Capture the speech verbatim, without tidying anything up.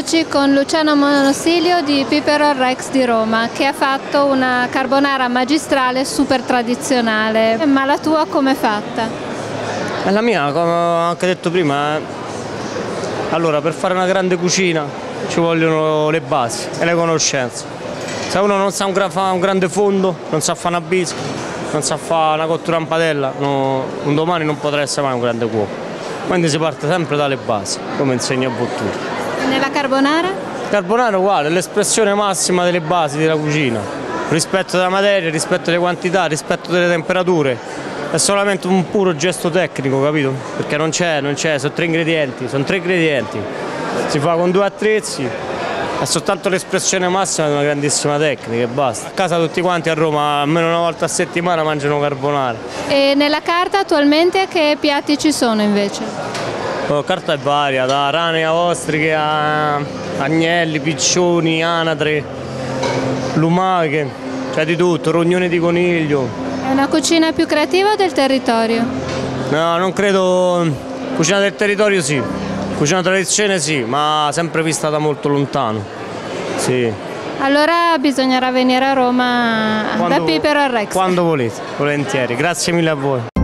oggi con Luciano Monosilio di Pipero al Rex di Roma, che ha fatto una carbonara magistrale super tradizionale. Ma la tua com'è fatta? La mia, come ho anche detto prima, eh. Allora, per fare una grande cucina ci vogliono le basi e le conoscenze. Se uno non sa un, gra fa un grande fondo, non sa fare una bisca, non sa fare una cottura in padella, no, un domani non potrà essere mai un grande cuoco. Quindi si parte sempre dalle basi, come insegna Bottura. E nella carbonara? Carbonara uguale, è l'espressione massima delle basi della cucina. Rispetto della materia, rispetto delle quantità, rispetto delle temperature. È solamente un puro gesto tecnico, capito? Perché non c'è, non c'è, sono tre ingredienti, sono tre ingredienti. Si fa con due attrezzi, è soltanto l'espressione massima di una grandissima tecnica e basta. A casa tutti quanti a Roma, almeno una volta a settimana, mangiano carbonara. E nella carta attualmente che piatti ci sono invece? La carta è varia, da rane a ostriche a agnelli, piccioni, anatre, lumache, c'è di tutto, rognoni di coniglio. È una cucina più creativa o del territorio? No, non credo. Cucina del territorio sì, cucina tradizione sì, ma sempre vista da molto lontano. Sì. Allora bisognerà venire a Roma quando, da Pipero al Rex. Quando volete, volentieri. Grazie mille a voi.